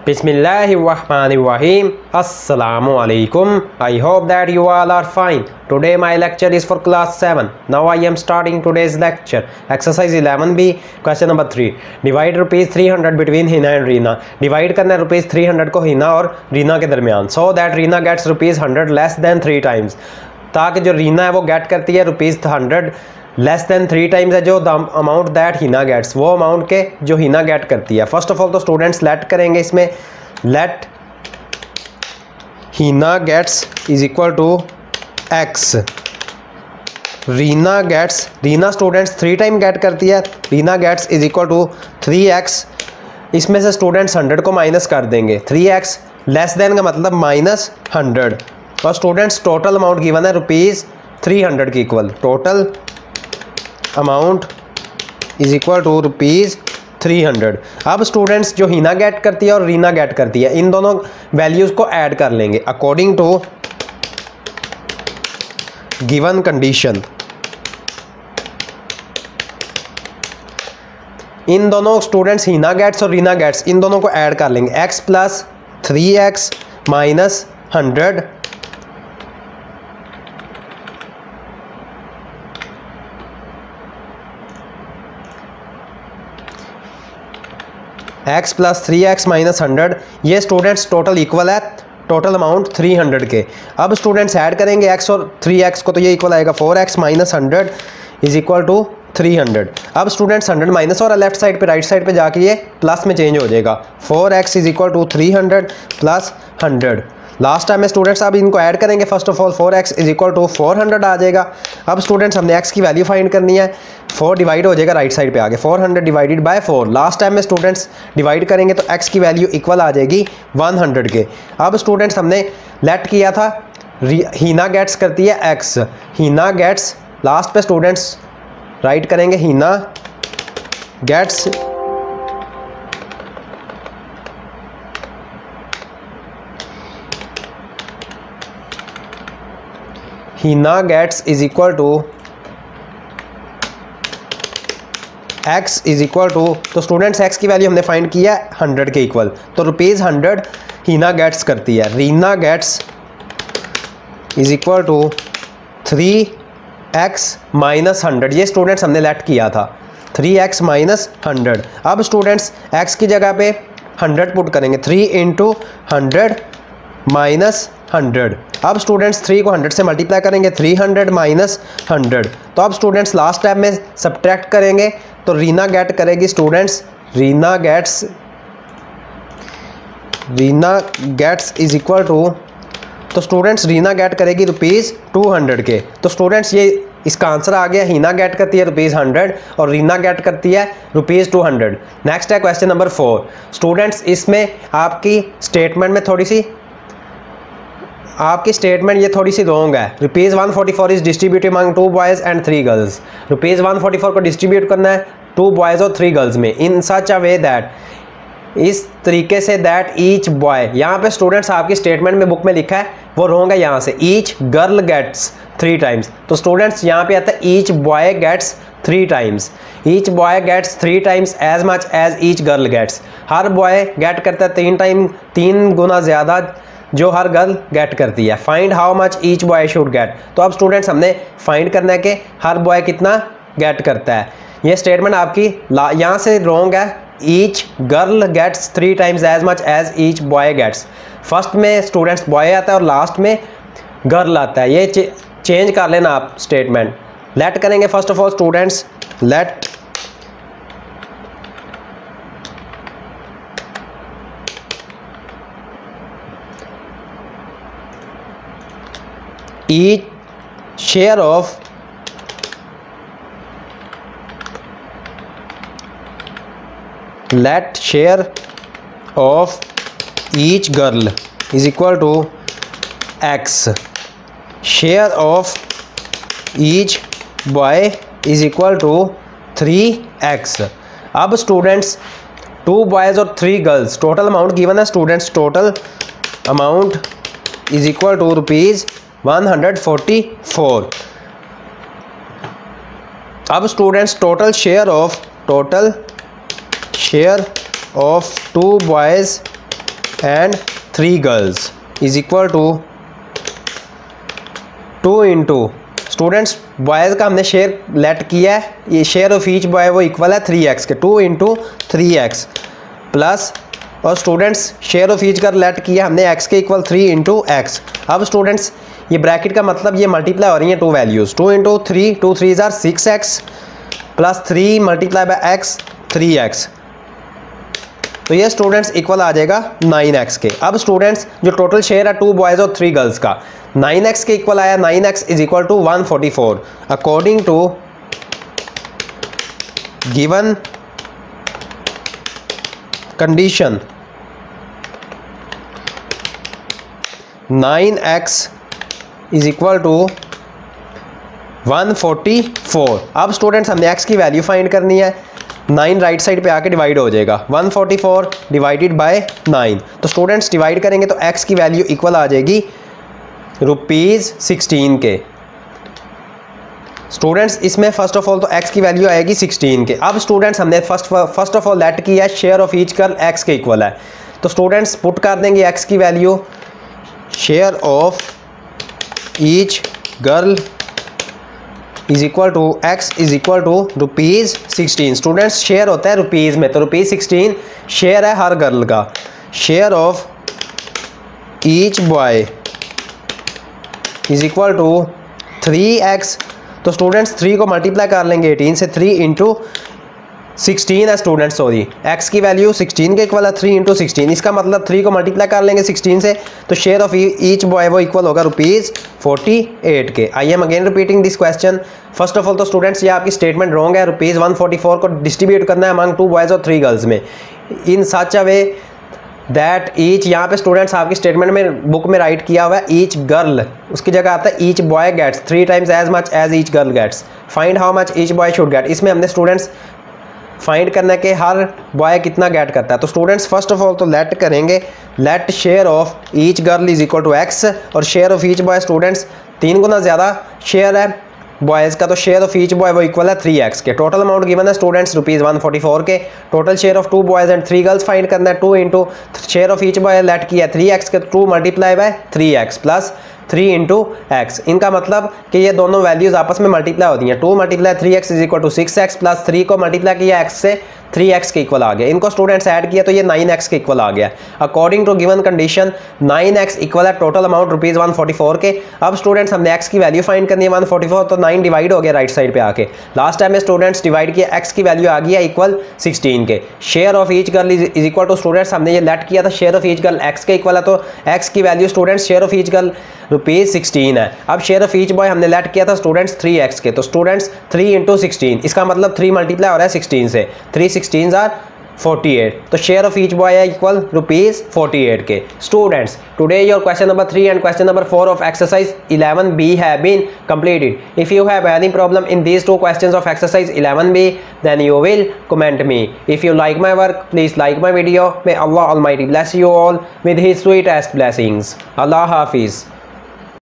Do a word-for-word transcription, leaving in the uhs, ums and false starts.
Bismillahirrahmanirrahim. Assalamu alaikum. I hope that you all are fine. Today my lecture is for class seven. Now I am starting today's lecture. Exercise eleven B, question number three. Divide rupees three hundred between Hina and Reena. Divide करना है rupees three hundred को हिना और रीना के दरमियान. So that Reena gets rupees one hundred less than three times. ताकि जो रीना है वो गेट करती है rupees hundred less than three times है जो the amount that Hina gets, वो अमाउंट के जो हिना गेट करती है. फर्स्ट ऑफ ऑल तो स्टूडेंट्स लेट करेंगे इसमें. Let Hina gets is equal to X. Reena gets, Reena students three time get करती है. Reena gets is equal to three X. इसमें से स्टूडेंट्स हंड्रेड को माइनस कर देंगे. थ्री एक्स लेस देन का मतलब माइनस हंड्रेड. और स्टूडेंट्स टोटल अमाउंट गिवन है रुपीज़ थ्री हंड्रेड की इक्वल. Total amount is equal to rupees three hundred. अब स्टूडेंट्स जो हिना गेट करती है और रीना गेट करती है, इन दोनों वैल्यूज़ को ऐड कर लेंगे अकॉर्डिंग टू गिवन कंडीशन. इन दोनों स्टूडेंट्स हिना गेट्स और रीना गेट्स, इन दोनों को ऐड कर लेंगे. X plus three X minus hundred X plus three X minus hundred. ये स्टूडेंट्स टोटल इक्वल है टोटल अमाउंट थ्री हंड्रेड के. अब स्टूडेंट्स ऐड करेंगे एक्स और थ्री एक्स को, तो ये इक्वल आएगा four X minus hundred is equal to three hundred. अब स्टूडेंट्स हंड्रेड माइनस और लेफ्ट साइड पे राइट साइड पे जाके ये प्लस में चेंज हो जाएगा. Four X is equal to three hundred plus hundred. Last time में स्टूडेंट्स अब इनको ऐड करेंगे. First of all four X is equal to four hundred आ जाएगा. अब स्टूडेंट्स हमने एक्स की वैल्यू फाइंड करनी है. फोर डिवाइड हो जाएगा राइट साइड पे आगे. Four hundred divided by four. Last time में स्टूडेंट्स डिवाइड करेंगे तो एक्स की वैल्यू इक्वल आ जाएगी वन हंड्रेड के. अब स्टूडेंट्स हमने लेट किया था हीना गेट्स करती है एक्स. हीना गेट्स लास्ट पे स्टूडेंट्स राइट करेंगे Hina gets Hina gets is equal to X is equal to, तो स्टूडेंट्स एक्स की वैल्यू हमने फाइंड किया है हंड्रेड के इक्वल, तो रुपीज़ हंड्रेड हिना गेट्स करती है. Reena gets is equal to three X minus hundred. ये स्टूडेंट्स हमने लेट किया था थ्री एक्स माइनस हंड्रेड. अब स्टूडेंट्स एक्स की जगह पे हंड्रेड पुट करेंगे. Three into hundred minus hundred. अब स्टूडेंट्स थ्री को हंड्रेड से मल्टीप्लाई करेंगे. Three hundred minus hundred. तो अब स्टूडेंट्स लास्ट टाइम में सब्ट्रैक्ट करेंगे तो रीना गेट करेगी students Reena gets Reena gets is equal to, तो स्टूडेंट्स रीना गेट करेगी रुपीज़ टू हंड्रेड के. तो स्टूडेंट्स ये इसका आंसर आ गया. हीना गेट करती है रुपीज़ हंड्रेड और रीना गेट करती है रुपीज़ टू हंड्रेड. नेक्स्ट है क्वेश्चन नंबर फोर. स्टूडेंट्स इसमें आपकी स्टेटमेंट में थोड़ी सी आपकी स्टेटमेंट ये थोड़ी सी रॉन्ग है. Rupees one forty four is distributed among two boys and three girls. Rupees one forty four को डिस्ट्रीब्यूट करना है टू बॉयज़ और थ्री गर्ल्स में in such a way that, इस तरीके से दैट ईच बॉय. यहाँ पे स्टूडेंट्स आपकी स्टेटमेंट में बुक में लिखा है वो रॉन्ग है. यहाँ से each girl gets three times, तो स्टूडेंट्स यहाँ पे आता है each boy gets three times. Each boy gets three times as much as each girl gets. हर बॉय गेट करता है तीन टाइम, तीन गुना ज़्यादा जो हर गर्ल गेट करती है. Find how much each boy should get. तो अब स्टूडेंट्स हमने फाइंड करना है कि हर बॉय कितना गेट करता है. ये स्टेटमेंट आपकी यहाँ से रॉन्ग है. Each girl gets three times as much as each boy gets. First में स्टूडेंट्स बॉय आता है और लास्ट में गर्ल आता है. ये चे, चेंज कर लेना आप स्टेटमेंट. लेट करेंगे first of all students let each share of let share of each girl is equal to x. share of each boy is equal to three x. अब स्टूडेंट्स टू बॉयज़ और three girls, total amount given है students. Total amount is equal to rupees one hundred forty four. अब students total share of total share of two boys and three girls is equal to two into students boys का हमने share let किया है, ये share of each boy वो equal है three x के, two into three x plus और students share of each girl let किया हमने एक्स के इक्वल थ्री इंटू एक्स। अब स्टूडेंट्स ये ब्रैकेट का मतलब ये मल्टीप्लाई हो रही है two values, two into three, two three ज़ार six x plus three multiply by x three x, तो ये स्टूडेंट्स इक्वल आ जाएगा नाइन एक्स के। अब स्टूडेंट्स जो टोटल शेयर है टू बॉयज़ और थ्री गर्ल्स का नाइन एक्स के इक्वल आया, nine x is equal to one forty four according to given condition nine x is equal to one forty four. अब students हमने x की value find करनी है, nine right side पे आके डिवाइड हो जाएगा, one forty four divided by nine, तो स्टूडेंट्स डिवाइड करेंगे तो x की वैल्यू इक्वल आ जाएगी रुपीज़ सिक्सटीन के। स्टूडेंट्स इसमें फर्स्ट ऑफ ऑल तो x की वैल्यू आएगी सिक्सटीन के। अब स्टूडेंट्स हमने first first of all let किया है share of each girl x के इक्वल है, तो स्टूडेंट्स पुट कर देंगे x की value, share of each girl is equal to X is equal to rupees sixteen. Students share होता है रुपीज़ में, तो रुपीज़ सिक्सटीन शेयर है हर गर्ल का, share of each boy is equal to three x, तो students three को multiply कर लेंगे एटीन से, थ्री इंटू सिक्सटीन है स्टूडेंट्स, सॉरी एक्स की वैल्यू सिक्सटीन के इक्वल है, थ्री इंटू सिक्सटीन, इसका मतलब थ्री को मल्टीप्लाई कर लेंगे सिक्सटीन से, तो शेयर ऑफ ईच बॉय वो इक्वल होगा रुपीज़ फोर्टी एट के। I am again repeating this question. First of all तो स्टूडेंट्स ये आपकी स्टेटमेंट रॉन्ग है, रुपीज़ वन फोर्टी फोर को डिस्ट्रीब्यूट करना है अमंग टू बॉयज़ और थ्री गर्ल्स में in such a way that each, यहाँ पे स्टूडेंट्स आपकी स्टेटमेंट में बुक में राइट किया हुआ है ईच गर्ल, उसकी जगह आता है each boy gets three times as much as each girl gets, find how much each boy should get. इसमें हमने स्टूडेंट्स फाइंड करना है कि हर बॉय कितना गेट करता है, तो स्टूडेंट्स फर्स्ट ऑफ ऑल तो लेट करेंगे, let share of each girl is equal to x और share of each boy students तीन गुना ज़्यादा शेयर है बॉयज़ का, तो शेयर ऑफ ईच बॉय वो इक्वल है थ्री एक्स के। टोटल अमाउंट गिवन है students rupees one forty four के। Total share of two boys and three girls find करना है, two into share of each boy let किया three x के, two multiply by three x plus three into x. इनका मतलब कि ये दोनों वैल्यूज़ आपस में मल्टीप्लाई होती हैं, two multiply three x is equal to six x plus three को मल्टीप्लाई किया एक्स से, थ्री एक्स के इक्वल आ गया। इनको स्टूडेंट्स ऐड किया तो ये नाइन एक्स के इक्वल आ गया। According to given condition nine x equal है total amount rupees one forty four के। अब स्टूडेंट्स हमने एक्स की वैल्यू फाइंड करनी है वन फोर्टी फोर, तो नाइन डिवाइड हो गया राइट साइड पे आके। लास्ट टाइम में स्टूडेंट्स डिवाइड किया, एक्स की वैल्यू आ गई है इक्वल सिक्सटीन के। Share of each girl is equal to students हमने ये लेट किया था share of each girl x के इक्वल है, तो एक्स की value students share of each girl rupees sixteen है। अब शेयर ऑफ ईच बॉय हमने लेट किया था स्टूडेंट्स थ्री एक्स के, तो स्टूडेंट्स थ्री इंटू सिक्सटीन, इसका मतलब थ्री मल्टीप्लाई हो रहा है सिक्सटीन से, three sixteen are forty eight, तो शेयर ऑफ ईच बॉय है इक्वल रुपीज़ फोर्टी एट के। Students today your question number three and question number four of exercise eleven B have been completed. If you have any problem in these two questions of exercise eleven B, then you will comment me. If you like my work, please like my video. May Allah Almighty bless you all with His sweetest blessings. Allah Hafiz.